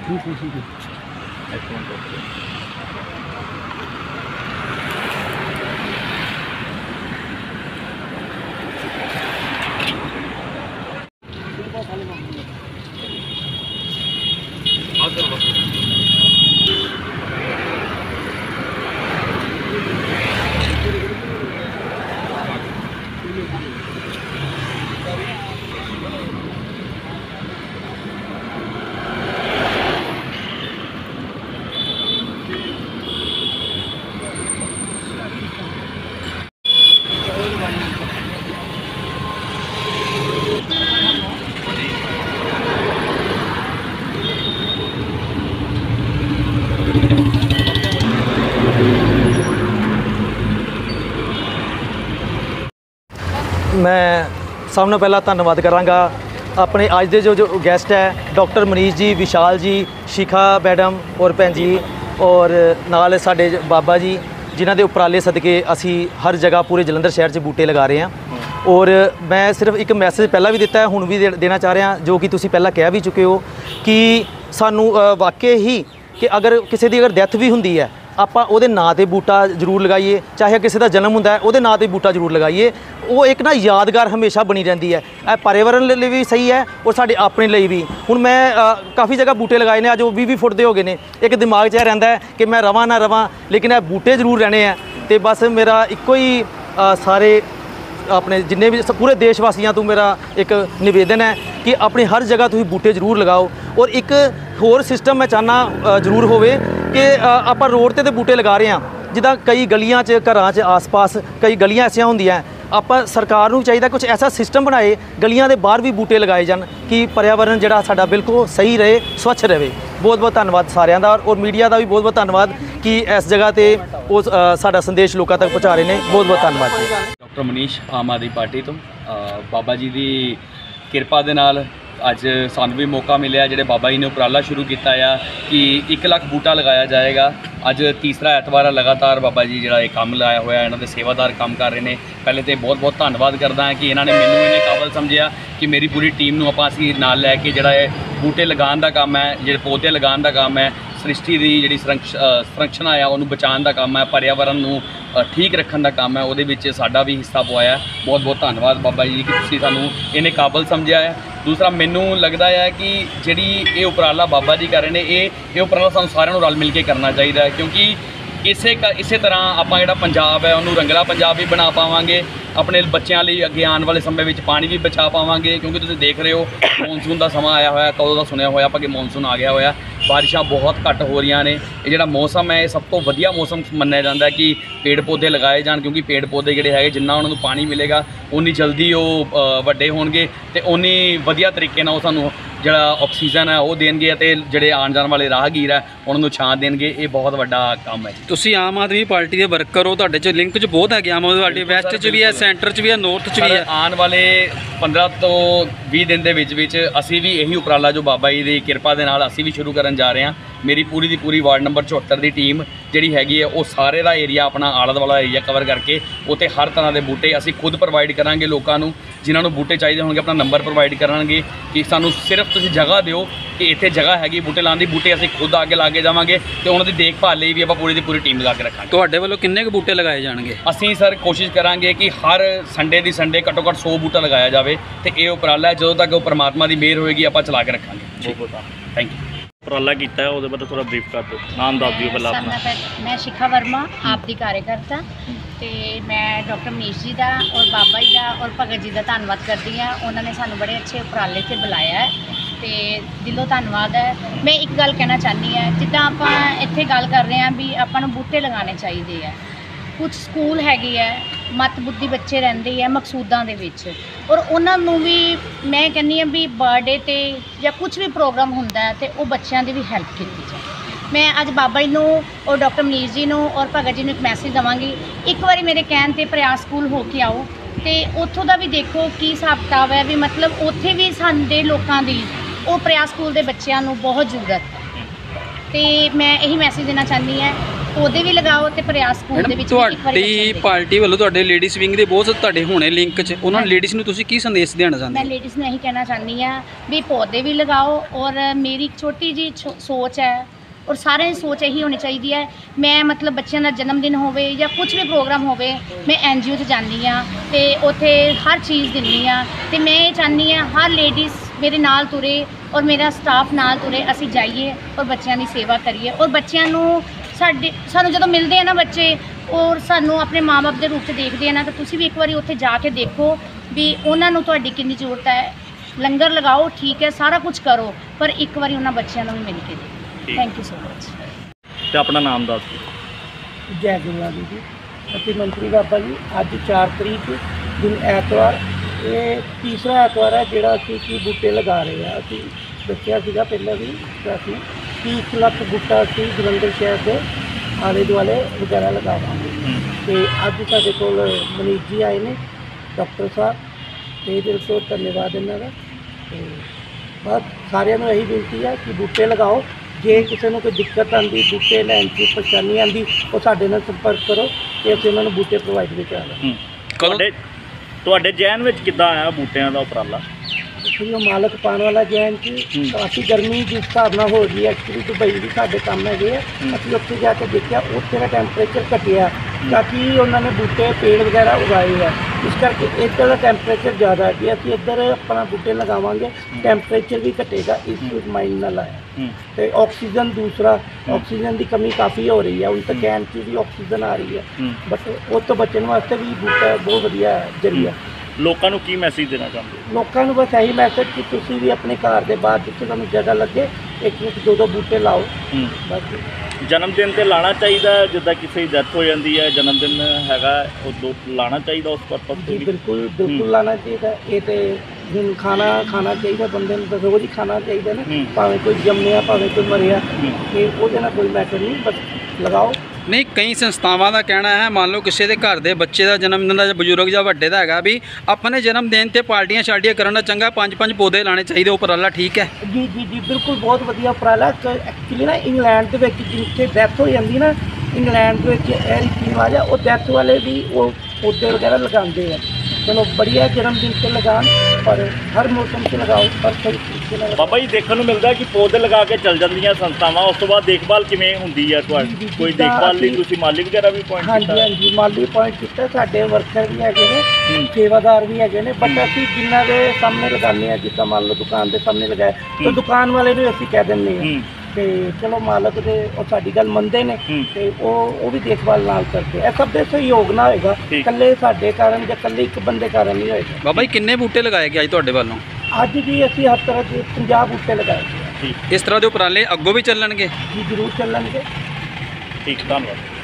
मैं सब नाल पहला धन्यवाद करांगा अपने अज के जो गैसट है डॉक्टर मनीष जी, विशाल जी, शिखा मैडम और भैन जी और नाल साडे बाबा जी जिन्हां दे उपराले सदके असी हर जगह पूरे जलंधर शहर से बूटे लगा रहे हैं। और मैं सिर्फ एक मैसेज पहला भी दिता है, हुण भी देना चाह रहा जो कि तुसी पहला कह भी चुके हो कि सानू वाकई ही कि अगर किसी की अगर डैथ भी हुंदी है ਆਪਾਂ ਉਹਦੇ ਨਾਂ ਤੇ ਬੂਟਾ ਜ਼ਰੂਰ ਲਗਾਈਏ, ਚਾਹੇ ਕਿਸੇ ਦਾ ਜਨਮ ਹੁੰਦਾ ਹੈ ਉਹਦੇ ਨਾਂ ਤੇ ਬੂਟਾ ਜ਼ਰੂਰ ਲਗਾਈਏ। ਉਹ ਇੱਕ ਨਾ ਯਾਦਗਾਰ ਹਮੇਸ਼ਾ ਬਣੀ ਰਹਿੰਦੀ ਹੈ। ਇਹ ਪਰਿਆਵਰਨ ਲਈ ਵੀ ਸਹੀ ਹੈ ਔਰ ਸਾਡੇ ਆਪਣੇ ਲਈ ਵੀ। ਹੁਣ ਮੈਂ ਕਾਫੀ ਜਗ੍ਹਾ ਬੂਟੇ ਲਗਾਏ ਨੇ, ਅੱਜ ਉਹ 20-20 ਫੁੱਟ ਦੇ ਹੋ ਗਏ ਨੇ। ਇੱਕ ਦਿਮਾਗ 'ਚ ਇਹ ਰਹਿੰਦਾ ਹੈ ਕਿ ਮੈਂ ਰਵਾਂ ਨਾ ਰਵਾਂ, ਲੇਕਿਨ ਇਹ ਬੂਟੇ ਜ਼ਰੂਰ ਰਹਿਣੇ ਆ। ਤੇ ਬਸ ਮੇਰਾ ਇੱਕੋ ਹੀ ਸਾਰੇ अपने जिन्ने भी पूरे देशवासियों तो मेरा एक निवेदन है कि अपनी हर जगह तुम बूटे जरूर लगाओ। और एक होर सिस्टम मैं चाहना जरूर होवे कि आप रोड ते बूटे लगा रहे हैं, जिदा कई गलियां च घरां च आस पास कई गलियां ऐसियां होंदियां, आप सरकार नूं चाहिए कुछ ऐसा सिस्टम बनाए गलियां दे बाहर भी बूटे लगाए जान कि पर्यावरण जिहड़ा साडा बिल्कुल सही रहे, स्वच्छ रहे। बहुत बहुत धन्यवाद सारिਆਂ ਦਾ और मीडिया का भी बहुत बहुत धन्यवाद कि इस जगह पर वो साडा संदेश लोगों तक पहुँचा रहे हैं। बहुत बहुत धन्यवाद जी। डॉक्टर मनीष आम आदमी पार्टी तो बाबा जी की किरपा दे नाल अज सानू भी मौका मिले जिहड़े बाबा जी ने उपराला शुरू किया है कि 1 लाख बूटा लगाया जाएगा। अज तीसरा एतवार लगातार बाबा जी जिहड़ा ये काम लाया होया, इन्हां दे सेवादार काम कर रहे हैं। पहले तो बहुत बहुत धन्यवाद करदा है कि इन्होंने मैनू इन्ने काबल समझिया कि मेरी पूरी टीम नूं आपां असीं नाल लैके जिहड़ा बूटे लगाउण दा काम है, जिहड़े पौधे लगाउण दा काम है, सृष्टि की जिहड़ी संरक्षण है उन्होंने बचाने का काम है, पर्यावरण नूं ठीक रखने का काम है, उहदे विच साडा भी हिस्सा पवाया। बहुत बहुत धन्यवाद बाबा जी कि तुसीं सानूं इन्ने काबल समझिया है। दूसरा मैनू लगता है कि जिहड़ी ये उपराला बाबा जी कर रहे हैं ये उपराला सानूं सारिआं नूं रल मिल के करना चाहिए है, क्योंकि इसे तरह आपां जिहड़ा पंजाब है उन्होंने रंगला पंजाब भी बना पावांगे, अपने बच्चों लिए अगे आने वाले समय में पानी भी बचा पावांगे। क्योंकि तुसीं देख रहे हो मॉनसून का समा आया होया, कदों दा सुनिया होया कि मॉनसून आ गया होया, बारिशां बहुत घट हो रही ने। ये जिहड़ा मौसम है सब तो वधिया मौसम मन्निया जाता है कि पेड़ पौधे लगाए जान, क्योंकि पेड़ पौधे जिहड़े है जिन्ना उन्होंने पानी मिलेगा उन्नी जल्दी वो वड्डे होणगे ते उन्नी वधिया तरीके नाल सानूं जिहड़ा ऑक्सीजन है वो देणगे ते जिहड़े आण जाण वाले राहगीर है उन्होंने छां देणगे। ये बहुत वड्डा काम है। तुसीं आम आदमी पार्टी के वर्कर हो, तुहाडे च लिंक च बहुत है, आम आदमी पार्टी वैस्ट च भी है, सेंटर च भी है, नॉर्थ च भी है। आने वाले 15 तो 20 दिन के विच असी भी यही उपराला जो बाबा जी की किरपा के नाल असी भी शुरू करन जा रहे हैं। मेरी पूरी की पूरी वार्ड नंबर 74 की टीम जी हैगी है वो सारे का एरिया अपना आला दुआला एरिया कवर करके उत्ते हर तरह के बूटे असी खुद प्रोवाइड करांगे लोगों को। जिन्होंने बूटे चाहिए होंगे अपना नंबर प्रोवाइड करांगे कि सानू सिर्फ तुसीं जगह दिओ कि इत्थे जगह हैगी बूटे लाने की, बूटे असी खुद आगे ला के जावांगे तो उन्होंने देखभाल लिए भी आप पूरी की पूरी टीम लगा के रखांगे। तुहाडे वालों किन्ने क बूटे लगाए जाणगे? असी सर कोशिश करांगे कि हर संडे की संडे घट्टो घट्ट 100 बूटा लगाया जाए तो ये उपराला है जो तक वो परमात्मा की मेहर होएगी आप चला के रखांगे। Thank you. उपराला किया है वो थोड़ा ब्रीफ कर दो, नाम दस दिओ पहला अपना। मैं शिखा वर्मा आप दी कार्यकर्ता तो मैं डॉक्टर मनीष जी का और बाबा जी का और भगत जी का धन्यवाद करती हाँ। उन्होंने सानू बड़े अच्छे उपराले से बुलाया है तो दिलों धन्यवाद है। मैं एक गल कहना चाहती है जिदा आप इत्थे गल कर रहे हैं भी आपको बूटे लगाने चाहिए है। कुछ स्कूल हैगी है मत बुद्धि बच्चे रहते हैं मकसूदा के और उन्होंने भी मैं कहनी हाँ भी बर्थडे ते या कुछ भी प्रोग्राम होंदा है तो वो बच्चों की भी हेल्प की जाए। मैं अज बाबा जी और डॉक्टर मनीष जी और भगत जी एक मैसेज देवांगी, एक बार मेरे कहने पर प्रयास स्कूल हो के आओ तो उत्थों का भी देखो की हिसाब किताब है भी मतलब उत्थे भी साडे लोगों की वो प्रयास स्कूल के बच्चों को बहुत जरूरत है। तो मैं यही मैसेज देना चाहती है ਪੌਦੇ ਵੀ ਲਗਾਓ ਤੇ ਪ੍ਰਯਾਸ ਸਕੂਲ ਦੇ ਮੈਡਮ ਵਿੱਚ ਵੀ ਇੱਕ ਵਾਰੀ ਤੁਹਾਡੀ ਬੱਚਿਆਂ ਦੇ। ਪਾਰਟੀ ਵੱਲੋਂ ਤੁਹਾਡੇ ਲੇਡੀਜ਼ ਵਿੰਗ ਦੇ ਬਹੁਤ ਤੁਹਾਡੇ ਹੋਣੇ ਲਿੰਕ 'ਚ ਉਹਨਾਂ ਨੂੰ ਲੇਡੀਜ਼ ਨੂੰ ਤੁਸੀਂ ਕੀ ਸੰਦੇਸ਼ ਦੇਣਾ ਚਾਹੁੰਦੇ ਮੈਂ ਹੋ? ਲੇਡੀਜ਼ ਨੂੰ ਇਹੀ ਕਹਿਣਾ ਚਾਹੁੰਦੀ ਹਾਂ ਵੀ ਪੌਦੇ ਵੀ ਲਗਾਓ, ਔਰ ਮੇਰੀ ਇੱਕ ਛੋਟੀ ਜੀ ਸੋਚ ਹੈ ਔਰ ਸਾਰਿਆਂ ਦੀ ਸੋਚ ਇਹੀ ਹੋਣੀ ਚਾਹੀਦੀ ਹੈ। ਮੈਂ ਮਤਲਬ ਬੱਚਿਆਂ ਦਾ ਜਨਮ ਦਿਨ ਹੋਵੇ ਜਾਂ ਕੁਝ ਵੀ ਪ੍ਰੋਗਰਾਮ ਹੋਵੇ, ਮੈਂ NGO 'ਚ ਜਾਂਦੀ ਹਾਂ ਤੇ ਉੱਥੇ ਹਰ ਚੀਜ਼ ਦਿੰਦੀ ਹਾਂ, ਤੇ ਮੈਂ ਇਹ ਚਾਹੁੰਦੀ ਹਾਂ ਹਰ ਲੇਡੀਜ਼ ਮੇਰੇ ਨਾਲ ਤੁਰੇ ਔਰ ਮੇਰਾ ਸਟਾਫ ਨਾਲ ਤੁਰੇ, ਅਸੀਂ ਜਾਈਏ ਔਰ ਬੱਚਿਆਂ ਦੀ ਸੇਵਾ ਕਰੀਏ। ਔਰ ਬੱਚਿਆਂ ਨੂੰ ਸਾਨੂੰ ਜਦੋਂ ਮਿਲਦੇ ਆ ਨਾ ਬੱਚੇ, ਔਰ ਸਾਨੂੰ ਆਪਣੇ ਮਾਂ-ਬਾਪ ਦੇ ਰੂਪ 'ਚ ਦੇਖਦੇ ਆ ਨਾ, ਤਾਂ ਤੁਸੀਂ ਵੀ ਇੱਕ ਵਾਰੀ ਉੱਥੇ ਜਾ ਕੇ ਦੇਖੋ ਵੀ ਉਹਨਾਂ ਨੂੰ ਤੁਹਾਡੀ ਕਿੰਨੀ ਜ਼ਰੂਰਤ ਹੈ। ਲੰਗਰ ਲਗਾਓ, ਠੀਕ ਹੈ, ਸਾਰਾ ਕੁਝ ਕਰੋ, ਪਰ ਇੱਕ ਵਾਰੀ ਉਹਨਾਂ ਬੱਚਿਆਂ ਨੂੰ ਵੀ ਮਿਲ ਕੇ ਦੇਖੋ। Thank you so much. ਤੇ ਆਪਣਾ ਨਾਮ ਦੱਸ ਦਿਓ। ਜੈ ਗੁਰੂ ਜੀ। ਅਸੀਂ ਮੰਤਰੀ ਬਾਬਾ ਜੀ ਅੱਜ 4 ਤਰੀਕ ਦਿਨ ਐਤਵਾਰ, ਇਹ ਤੀਸਰਾ ਐਤਵਾਰ ਹੈ ਜਿਹੜਾ ਅਸੀਂ ਕੀ ਬੂਟੇ ਲਗਾ ਰਹੇ ਹਾਂ। ਅਸੀਂ ਦੱਸਿਆ ਸੀਗਾ ਪਹਿਲਾਂ ਵੀ ਕਿ ਅਸੀਂ 30 ਲੱਖ ਬੂਟਾ ਅਸੀਂ ਜਲੰਧਰ ਸ਼ਹਿਰ ਦੇ ਆਲੇ ਦੁਆਲੇ ਵਗੈਰਾ ਲਗਾਵਾਂਗੇ। ਤੇ ਅੱਜ ਸਾਡੇ ਕੋਲ ਮਨੀਸ਼ ਜੀ ਆਏ ਨੇ, ਡਾਕਟਰ ਸਾਹਿਬ, ਤੇ ਦਿਲ ਤੋਂ ਧੰਨਵਾਦ ਇਹਨਾਂ ਦਾ। ਤੇ ਬਸ ਸਾਰਿਆਂ ਨੂੰ ਇਹੀ ਬੇਨਤੀ ਹੈ ਕਿ ਬੂਟੇ ਲਗਾਓ। ਜੇ ਕਿਸੇ ਨੂੰ ਕੋਈ ਦਿੱਕਤ ਆਉਂਦੀ, ਬੂਟੇ ਲੈਣ 'ਚ ਪਰੇਸ਼ਾਨੀ ਆਉਂਦੀ, ਉਹ ਸਾਡੇ ਨਾਲ ਸੰਪਰਕ ਕਰੋ ਤੇ ਅਸੀਂ ਉਹਨਾਂ ਨੂੰ ਬੂਟੇ ਪ੍ਰੋਵਾਈਡ ਵੀ ਕਰਾਂਗੇ। ਤੁਹਾਡੇ ਜੈਨ ਵਿੱਚ ਕਿੱਦਾਂ ਆਇਆ ਬੂਟਿਆਂ ਦਾ ਉਪਰਾਲਾ? ਦੇਖੋ ਉਹ ਮਾਲਕ ਪਾਉਣ ਵਾਲਾ ਜੈਨ 'ਚ ਕਾਫੀ ਗਰਮੀ ਜਿਸ ਹਿਸਾਬ ਨਾਲ ਹੋ ਗਈ, ਐਕਚੁਅਲੀ ਦੁਬਈ ਵੀ ਸਾਡੇ ਕੰਮ ਹੈਗੇ ਆ। ਅਸੀਂ ਉੱਥੇ ਜਾ ਕੇ ਦੇਖਿਆ, ਉੱਥੇ ਦਾ ਟੈਂਪਰੇਚਰ ਘਟਿਆ ਤਾਂ ਕਿ ਉਹਨਾਂ ਨੇ ਬੂਟੇ ਪੇੜ ਵਗੈਰਾ ਉਗਾਏ ਆ, ਇਸ ਕਰਕੇ ਇੱਧਰ ਦਾ ਟੈਂਪਰੇਚਰ ਜ਼ਿਆਦਾ ਹੈ। ਜੇ ਅਸੀਂ ਇੱਧਰ ਆਪਣਾ ਬੂਟੇ ਲਗਾਵਾਂਗੇ ਟੈਂਪਰੇਚਰ ਵੀ ਘਟੇਗਾ, ਇਸ ਮਾਈਂਡ ਨਾਲ ਆਇਆ। ਤੇ ਆਕਸੀਜਨ, ਦੂਸਰਾ ਆਕਸੀਜਨ ਦੀ ਕਮੀ ਕਾਫੀ ਹੋ ਰਹੀ ਹੈ ਹੁਣ ਤਾਂ, ਕੈਨ 'ਚ ਵੀ ਆਕਸੀਜਨ ਆ ਰਹੀ ਹੈ, ਬਟ ਉਹ ਤੋਂ ਬਚਣ ਵਾਸਤੇ ਵੀ ਬੂਟਾ ਬਹੁਤ ਵਧੀਆ ਜ਼ਰੀਆ। ਲੋਕਾਂ ਨੂੰ ਕੀ ਮੈਸੇਜ ਦੇਣਾ ਚਾਹੁੰਦੇ ਹੋ? ਲੋਕਾਂ ਨੂੰ ਬਸ ਇਹੀ ਮੈਸੇਜ ਕਿ ਤੁਸੀਂ ਵੀ ਆਪਣੇ ਘਰ ਦੇ ਬਾਹਰ ਜਿੱਥੇ ਤੁਹਾਨੂੰ ਜਗ੍ਹਾ ਲੱਗੇ, ਇੱਕ ਦੋ ਬੂਟੇ ਲਾਓ ਬਸ। ਜਨਮ ਦਿਨ ਤੇ ਲਾਣਾ ਚਾਹੀਦਾ, ਜਿੱਦਾਂ ਕਿਸੇ ਦੀ ਡੈਥ ਹੋ ਜਾਂਦੀ ਹੈ, ਜਨਮ ਦਿਨ ਹੈਗਾ, ਉਹ ਲਾਣਾ ਚਾਹੀਦਾ ਉਸ ਪਰਪਸ ਤੇ ਜੀ ਵੀ? ਬਿਲਕੁਲ ਲਾਣਾ ਚਾਹੀਦਾ। ਇਹ ਤੇ ਹੁਣ ਖਾਣਾ ਚਾਹੀਦਾ ਬੰਦੇ ਨੂੰ, ਤਾਂ ਰੋਜ਼ ਹੀ ਖਾਣਾ ਚਾਹੀਦਾ ਨਾ, ਭਾਵੇਂ ਕੋਈ ਜੰਮਿਆ ਭਾਵੇਂ ਕੋਈ ਮਰਿਆ, ਤੇ ਉਹਦੇ ਨਾਲ ਕੋਈ ਮੈਟਰ ਨਹੀਂ, ਬਸ ਲਗਾਓ। ਨਹੀਂ, ਕਈ ਸੰਸਥਾਵਾਂ ਦਾ ਕਹਿਣਾ ਹੈ ਮੰਨ ਲਓ ਕਿਸੇ ਦੇ ਘਰ ਦੇ ਬੱਚੇ ਦਾ ਜਨਮ ਦਿਨ ਦਾ ਜਾਂ ਬਜ਼ੁਰਗ ਜਾਂ ਵੱਡੇ ਦਾ ਹੈਗਾ ਵੀ ਆਪਣੇ ਜਨਮ ਦਿਨ ਤੇ ਪਾਰਟੀਆਂ ਸ਼ਾਰਟੀਆਂ ਕਰਨ ਦਾ ਚੰਗਾ 5-5 ਪੌਦੇ ਲਾਣੇ ਚਾਹੀਦੇ। ਉਪਰਾਲਾ ਠੀਕ ਹੈ? ਜੀ ਬਿਲਕੁਲ ਬਹੁਤ ਵਧੀਆ ਉਪਰਾਲਾ। ਐਕਚੁਅਲੀ ਨਾ ਇੰਗਲੈਂਡ ਦੇ ਵਿੱਚ ਜਿੱਥੇ ਡੈਥ ਹੋ ਜਾਂਦੀ ਨਾ, ਇੰਗਲੈਂਡ ਦੇ ਵਿੱਚ ਇਹ ਰੀਤੀ ਰਿਵਾਜ ਆ, ਉਹ ਡੈਥ ਵਾਲੇ ਵੀ ਉਹ ਪੌਦੇ ਵਗੈਰਾ ਲਗਾਉਂਦੇ ਆ। ਚਲੋ ਬੜੀਆ ਜਨਮ ਦਿਨ 'ਤੇ ਲਗਾਉਣ, ਪਰ ਹਰ ਮੌਸਮ 'ਚ ਲਗਾਓ, ਪਰ ਸਹੀ ਤਰੀਕੇ ਨਾਲ। ਬਾਬਾ ਜੀ ਦੇਖਣ ਨੂੰ ਮਿਲਦਾ ਕਿ ਪੌਦੇ ਲਗਾ ਕੇ ਚੱਲ ਜਾਂਦੀਆਂ ਸੰਸਥਾਵਾਂ, ਉਸ ਤੋਂ ਬਾਅਦ ਦੇਖਭਾਲ ਕਿਵੇਂ ਹੁੰਦੀ ਹੈ ਤੁਹਾਡੀ? ਕੋਈ ਦੇਖਭਾਲ ਲਈ ਤੁਸੀਂ ਮਾਲੀ ਵਗੈਰਾ ਵੀ ਪੁਆਇੰਟ ਕੀਤਾ? ਹਾਂਜੀ ਮਾਲੀ ਪੁਆਇੰਟ ਕੀਤਾ। ਸਾਡੇ ਵਰਕਰ ਵੀ ਹੈਗੇ ਨੇ, ਸੇਵਾਦਾਰ ਵੀ ਹੈਗੇ ਨੇ, ਬਟ ਅਸੀਂ ਜਿਨ੍ਹਾਂ ਦੇ ਸਾਹਮਣੇ ਲਗਾਉਂਦੇ ਹਾਂ, ਜਿੱਦਾਂ ਮੰਨ ਲਓ ਦੁਕਾਨ ਦੇ ਸਾਹਮਣੇ ਲਗਾਏ, ਤਾਂ ਦੁਕਾਨ ਵਾਲੇ ਨੂੰ ਅਸੀਂ ਕਹਿ ਦਿੰਦੇ ਹਾਂ ਤੇ ਚਲੋ ਮਾਲਕ ਦੇ ਉਹ ਸਾਡੀ ਗੱਲ ਮੰਨਦੇ ਨੇ, ਤੇ ਉਹ ਵੀ ਦੇਖਭਾਲ ਨਾਲ ਕਰਦੇ। ਇਹ ਸਭ ਦੇ ਸਹਿਯੋਗ ਨਾਲ ਹੋਏਗਾ, ਇਕੱਲੇ ਸਾਡੇ ਕਾਰਨ ਜਾਂ ਇਕੱਲੇ ਇੱਕ ਬੰਦੇ ਕਾਰਨ ਨਹੀਂ ਹੋਏਗਾ। ਬਾਬਾ ਜੀ ਕਿੰਨੇ ਬੂਟੇ ਲਗਾਏ ਗਏ ਅੱਜ ਤੁਹਾਡੇ ਵੱਲੋਂ? ਅੱਜ ਵੀ ਅਸੀਂ ਹਰ ਤਰ੍ਹਾਂ ਦੇ 50 ਬੂਟੇ ਲਗਾਏ ਗਏ। ਇਸ ਤਰ੍ਹਾਂ ਦੇ ਉਪਰਾਲੇ ਅੱਗੋਂ ਵੀ ਚੱਲਣਗੇ? ਜੀ ਜ਼ਰੂਰ ਚੱਲਣਗੇ। ਠੀਕ, ਧੰਨਵਾਦ।